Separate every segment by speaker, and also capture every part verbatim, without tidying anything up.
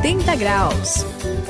Speaker 1: oitenta graus.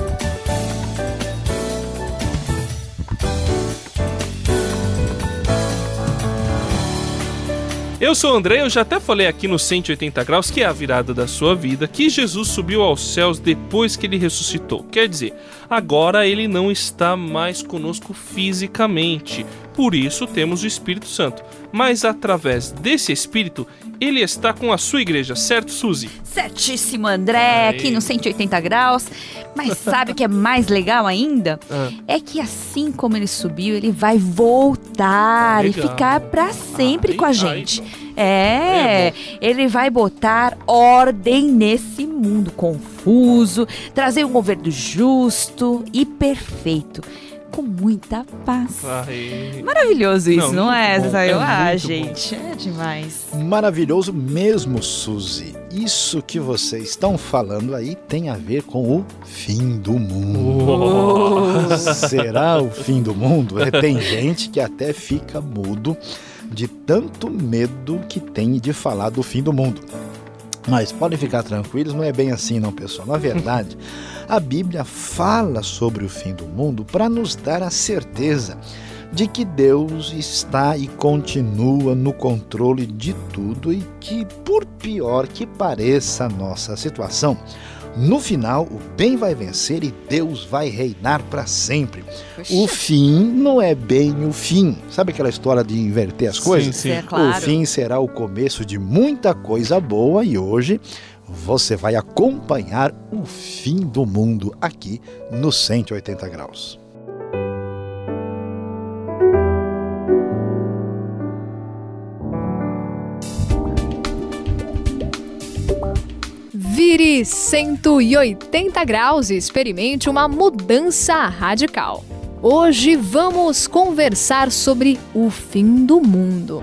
Speaker 2: Eu sou o André, eu já até falei aqui no cento e oitenta graus, que é a virada da sua vida, que Jesus subiu aos céus depois que ele ressuscitou. Quer dizer, agora ele não está mais conosco fisicamente, por isso temos o Espírito Santo. Mas através desse Espírito, ele está com a sua igreja, certo, Suzy?
Speaker 3: Certíssimo, André, aqui no cento e oitenta graus. Mas sabe o que é mais legal ainda? Ah. É que assim como ele subiu, ele vai voltar legal. E ficar para sempre ai, com a gente. Ai, é, é ele vai botar ordem nesse mundo confuso, trazer um governo justo e perfeito. Com muita paz. Ai. Maravilhoso isso, não, não é, Sael? É ah, gente, bom. É demais.
Speaker 4: Maravilhoso mesmo, Suzy. Isso que vocês estão falando aí tem a ver com o fim do mundo. Oh. Será o fim do mundo? É, tem gente que até fica mudo de tanto medo que tem de falar do fim do mundo. Mas podem ficar tranquilos, não é bem assim não, pessoal. Na verdade, a Bíblia fala sobre o fim do mundo para nos dar a certeza de que Deus está e continua no controle de tudo e que, por pior que pareça a nossa situação, no final o bem vai vencer e Deus vai reinar para sempre. Puxa. O fim não é bem o fim. Sabe aquela história de inverter as coisas?
Speaker 2: Sim, sim.
Speaker 3: É, claro.
Speaker 4: O fim será o começo de muita coisa boa e hoje você vai acompanhar o fim do mundo aqui no cento e oitenta graus.
Speaker 1: Vire cento e oitenta graus e experimente uma mudança radical. Hoje vamos conversar sobre o fim do mundo.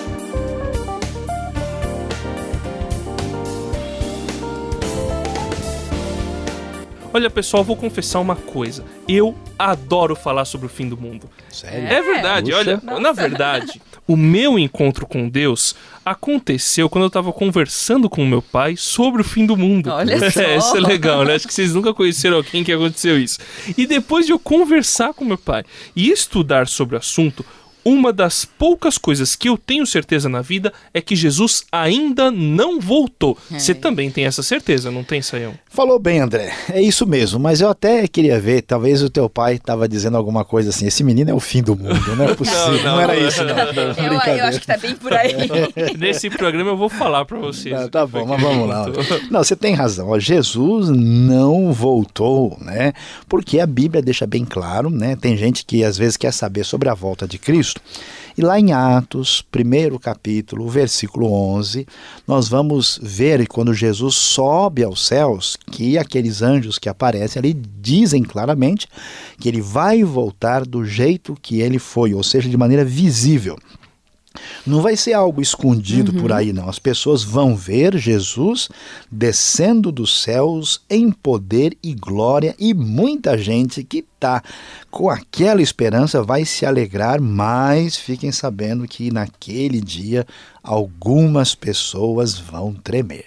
Speaker 2: Olha, pessoal, vou confessar uma coisa. Eu adoro falar sobre o fim do mundo.
Speaker 4: Sério?
Speaker 2: É verdade.
Speaker 4: Puxa.
Speaker 2: Olha,
Speaker 3: Nossa.
Speaker 2: Na verdade, o meu encontro com Deus aconteceu quando eu estava conversando com o meu pai sobre o fim do mundo.
Speaker 3: Olha só.
Speaker 2: É, isso é legal, né? Acho que vocês nunca conheceram alguém que aconteceu isso. E depois de eu conversar com meu pai e estudar sobre o assunto, uma das poucas coisas que eu tenho certeza na vida é que Jesus ainda não voltou. Você é. também tem essa certeza, não tem, Sayão?
Speaker 4: Falou bem, André. É isso mesmo, mas eu até queria ver, talvez o teu pai estava dizendo alguma coisa assim, esse menino é o fim do mundo, não é possível. Não, não, não era não, isso, não. não.
Speaker 3: Eu, eu acho que tá bem por aí.
Speaker 2: Nesse programa eu vou falar para vocês.
Speaker 4: Não, tá bom, mas vamos lá. Não, você tem razão. Ó, Jesus não voltou, né? Porque a Bíblia deixa bem claro, né? Tem gente que às vezes quer saber sobre a volta de Cristo. E lá em Atos, primeiro capítulo, versículo onze, nós vamos ver quando Jesus sobe aos céus, que aqueles anjos que aparecem ali dizem claramente que ele vai voltar do jeito que ele foi, ou seja, de maneira visível. Não vai ser algo escondido uhum. por aí, não. As pessoas vão ver Jesus descendo dos céus em poder e glória e muita gente que está com aquela esperança vai se alegrar, mas fiquem sabendo que naquele dia algumas pessoas vão tremer.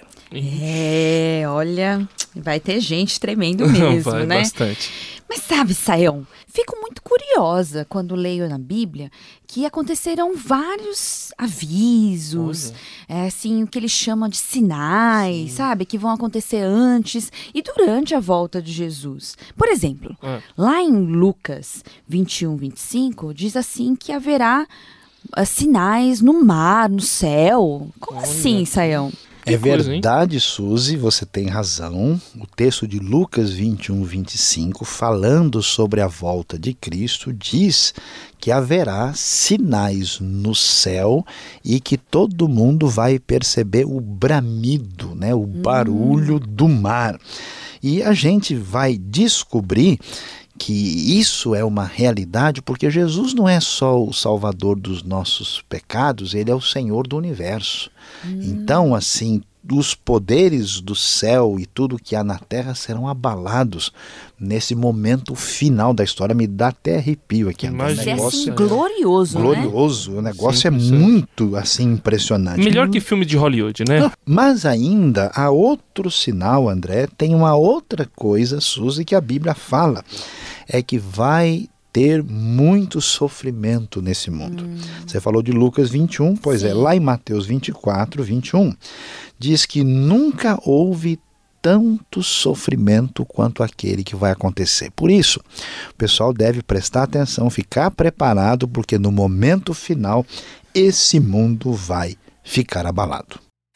Speaker 3: É, olha, vai ter gente tremendo mesmo,
Speaker 2: vai,
Speaker 3: né?
Speaker 2: Bastante.
Speaker 3: Mas sabe, Sayão, fico muito curiosa quando leio na Bíblia que aconteceram vários avisos, é, assim, o que eles chamam de sinais, Sim. sabe? Que vão acontecer antes e durante a volta de Jesus. Por exemplo, é. lá em Lucas vinte e um, vinte e cinco, diz assim que haverá uh, sinais no mar, no céu. Como Olha. assim, Sayão?
Speaker 4: É verdade, Suzy, você tem razão. O texto de Lucas vinte e um, vinte e cinco, falando sobre a volta de Cristo, diz que haverá sinais no céu e que todo mundo vai perceber o bramido, né, o barulho hum. do mar. E a gente vai descobrir que isso é uma realidade porque Jesus não é só o salvador dos nossos pecados, ele é o Senhor do universo. Hum. Então, assim, os poderes do céu e tudo que há na terra serão abalados nesse momento final da história. Me dá até arrepio aqui.
Speaker 3: Mas
Speaker 4: o
Speaker 3: é
Speaker 4: negócio
Speaker 3: assim, glorioso,
Speaker 4: glorioso,
Speaker 3: né?
Speaker 4: O negócio
Speaker 2: Sim,
Speaker 4: é muito assim impressionante.
Speaker 2: Melhor que filme de Hollywood, né?
Speaker 4: Mas ainda há outro sinal, André, tem uma outra coisa, Suzy, que a Bíblia fala, é que vai ter muito sofrimento nesse mundo. Hum. Você falou de Lucas vinte e um, pois Sim. é, lá em Mateus vinte e quatro, vinte e um, diz que nunca houve tanto sofrimento quanto aquele que vai acontecer. Por isso, o pessoal deve prestar atenção, ficar preparado, porque no momento final, esse mundo vai ficar abalado.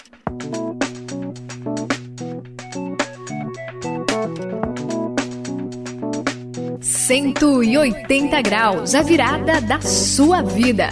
Speaker 1: cento e oitenta graus, a virada da sua vida.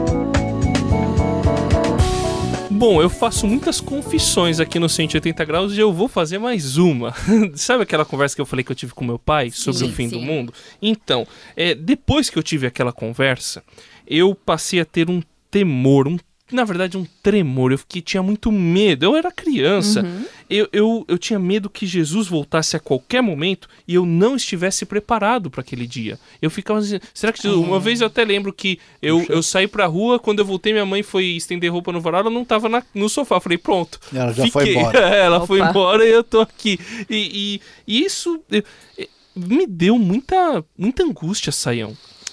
Speaker 2: Bom, eu faço muitas confissões aqui no cento e oitenta graus e eu vou fazer mais uma. Sabe aquela conversa que eu falei que eu tive com meu pai sobre sim, o fim sim. do mundo? Então, é, depois que eu tive aquela conversa, eu passei a ter um temor, um na verdade um tremor, eu fiquei, tinha muito medo, eu era criança, uhum. eu, eu, eu tinha medo que Jesus voltasse a qualquer momento e eu não estivesse preparado para aquele dia. Eu ficava assim, será que Jesus... é. Uma vez eu até lembro que eu, eu saí pra rua, quando eu voltei minha mãe foi estender roupa no varal, ela não tava na, no sofá, eu falei pronto,
Speaker 4: ela já
Speaker 2: fiquei.
Speaker 4: foi embora.
Speaker 2: Ela
Speaker 3: Opa.
Speaker 2: foi embora e eu tô aqui, e, e, e isso eu, me deu muita, muita angústia, Saião.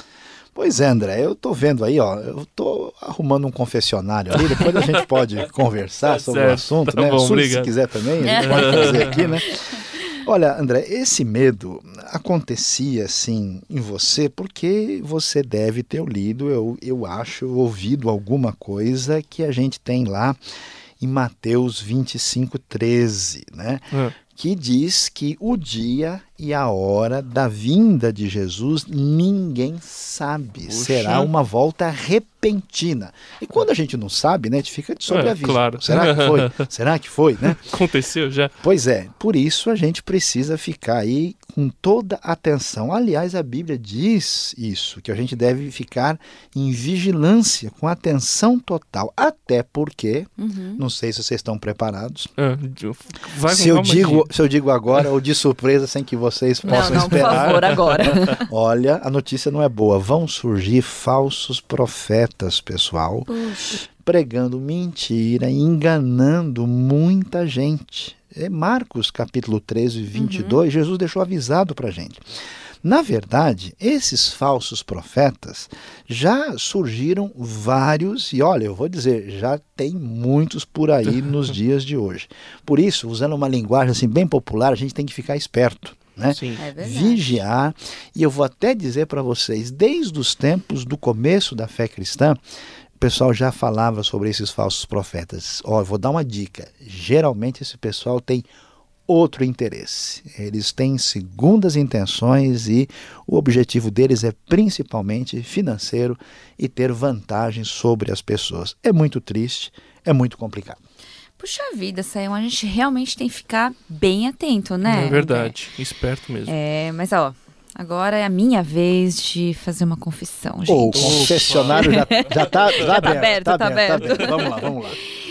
Speaker 4: Pois é, André, eu tô vendo aí, ó, eu tô arrumando um confessionário ali, depois a gente pode conversar sobre certo, o assunto,
Speaker 2: tá
Speaker 4: né?
Speaker 2: Bom,
Speaker 4: Suzy, se quiser também, a gente pode fazer aqui, né? Olha, André, esse medo acontecia, assim, em você porque você deve ter lido, eu, eu acho, ouvido alguma coisa que a gente tem lá em Mateus vinte e cinco, treze, né? É. Que diz que o dia e a hora da vinda de Jesus ninguém sabe. Puxa. Será uma volta repentina. E quando a gente não sabe, né, a gente fica de sobreaviso. É,
Speaker 2: claro.
Speaker 4: Será que foi? Será que foi, né?
Speaker 2: Aconteceu já.
Speaker 4: Pois é, por isso a gente precisa ficar aí com toda atenção. Aliás, a Bíblia diz isso, que a gente deve ficar em vigilância, com atenção total. Até porque, uhum. não sei se vocês estão preparados. É, vai se, eu digo, se eu digo agora ou de surpresa sem que vocês possam
Speaker 3: não, não,
Speaker 4: esperar.
Speaker 3: Por favor, agora.
Speaker 4: Olha, a notícia não é boa. Vão surgir falsos profetas, pessoal, Puxa. pregando mentira e enganando muita gente. É Marcos capítulo treze, vinte e dois, uhum. Jesus deixou avisado para a gente. Na verdade, esses falsos profetas já surgiram vários, e olha, eu vou dizer, já tem muitos por aí nos dias de hoje. Por isso, usando uma linguagem assim bem popular, a gente tem que ficar esperto. Né?
Speaker 2: Sim.
Speaker 3: É
Speaker 4: Vigiar, e eu vou até dizer para vocês, desde os tempos do começo da fé cristã, o pessoal já falava sobre esses falsos profetas. Ó, eu vou dar uma dica, geralmente esse pessoal tem outro interesse, eles têm segundas intenções e o objetivo deles é principalmente financeiro e ter vantagem sobre as pessoas. É muito triste, é muito complicado.
Speaker 3: Puxa vida, Saião, a gente realmente tem que ficar bem atento, né?
Speaker 2: É verdade, é. Esperto mesmo.
Speaker 3: É, mas ó, agora é a minha vez de fazer uma confissão, gente.
Speaker 4: O confessionário já, já tá, tá,
Speaker 3: tá aberto, tá,
Speaker 4: tá
Speaker 3: aberto.
Speaker 4: Tá aberto. Vamos lá, vamos lá.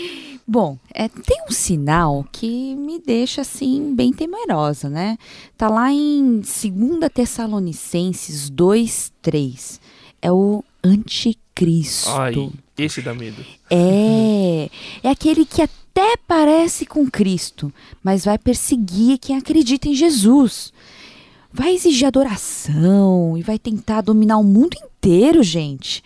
Speaker 3: Bom, é, tem um sinal que me deixa, assim, bem temerosa, né? Tá lá em dois Tessalonicenses dois, três. É o anticristo.
Speaker 2: Ai, esse dá medo.
Speaker 3: É, é aquele que até parece com Cristo, mas vai perseguir quem acredita em Jesus. Vai exigir adoração e vai tentar dominar o mundo inteiro, gente.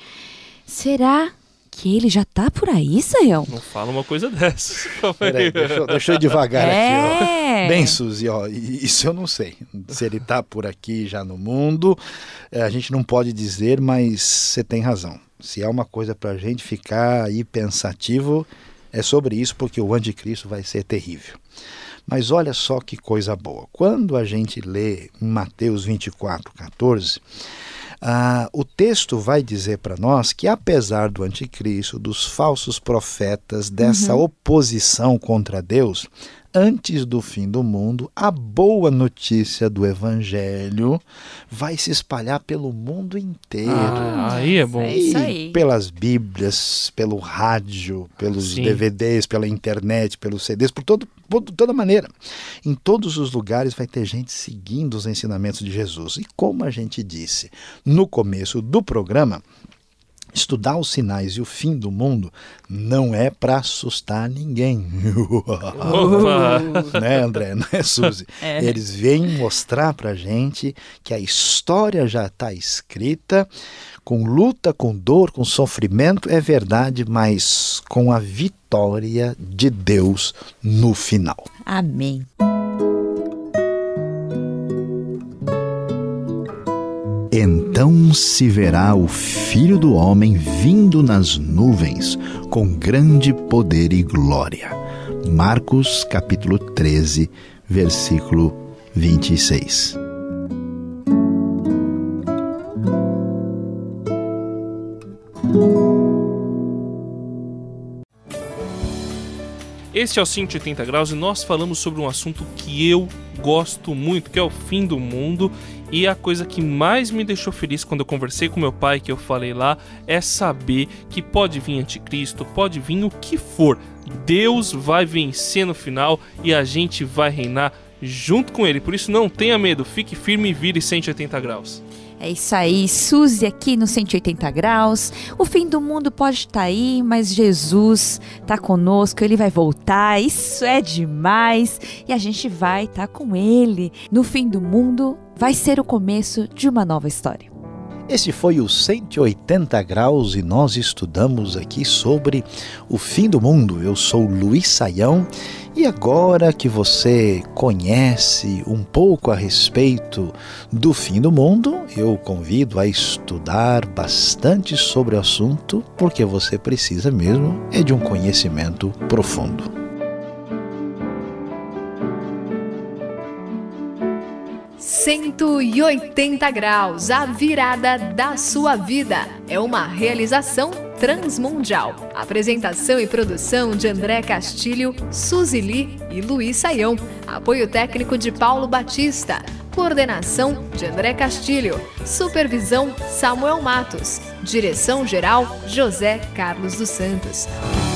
Speaker 3: Será que ele já tá por aí, Saião?
Speaker 2: Não fala uma coisa dessas.
Speaker 4: Peraí, deixa, eu, deixa eu ir devagar
Speaker 3: é.
Speaker 4: aqui, ó. Bem, Suzy, ó, isso eu não sei. Se ele tá por aqui já no mundo, a gente não pode dizer, mas você tem razão. Se há uma coisa pra gente ficar aí pensativo, é sobre isso, porque o anticristo vai ser terrível. Mas olha só que coisa boa. Quando a gente lê em Mateus vinte e quatro, catorze, ah, o texto vai dizer para nós que apesar do anticristo, dos falsos profetas, dessa uhum. oposição contra Deus, antes do fim do mundo, a boa notícia do Evangelho vai se espalhar pelo mundo inteiro.
Speaker 2: Ah, aí é bom.
Speaker 3: É isso aí.
Speaker 4: E pelas Bíblias, pelo rádio, pelos
Speaker 2: Sim.
Speaker 4: D V Ds, pela internet, pelos C Ds, por todo, por toda maneira. Em todos os lugares vai ter gente seguindo os ensinamentos de Jesus. E como a gente disse no começo do programa, estudar os sinais e o fim do mundo não é para assustar ninguém.
Speaker 2: Opa!
Speaker 4: Né, André? Não é, Suzy?
Speaker 3: É.
Speaker 4: Eles vêm mostrar pra gente que a história já está escrita, com luta, com dor, com sofrimento, é verdade, mas com a vitória de Deus no final.
Speaker 3: Amém.
Speaker 4: Então se verá o Filho do Homem vindo nas nuvens, com grande poder e glória. Marcos capítulo treze, versículo vinte e seis.
Speaker 2: Este é o cento e oitenta graus e nós falamos sobre um assunto que eu gosto muito, que é o fim do mundo. E a coisa que mais me deixou feliz quando eu conversei com meu pai, que eu falei lá, é saber que pode vir anticristo, pode vir o que for. Deus vai vencer no final e a gente vai reinar junto com ele. Por isso não tenha medo, fique firme e vire cento e oitenta graus.
Speaker 3: É isso aí, Suzy aqui no cento e oitenta graus. O fim do mundo pode estar aí, mas Jesus está conosco, Ele vai voltar, isso é demais. E a gente vai estar com Ele. No fim do mundo vai ser o começo de uma nova história.
Speaker 4: Esse foi o cento e oitenta graus e nós estudamos aqui sobre o fim do mundo. Eu sou Luiz Saião e agora que você conhece um pouco a respeito do fim do mundo, eu convido a estudar bastante sobre o assunto, porque você precisa mesmo é de um conhecimento profundo.
Speaker 1: cento e oitenta graus, a virada da sua vida. É uma realização transmundial. Apresentação e produção de André Castilho, Suzy Lee e Luiz Saião. Apoio técnico de Paulo Batista. Coordenação de André Castilho. Supervisão Samuel Matos. Direção-geral José Carlos dos Santos.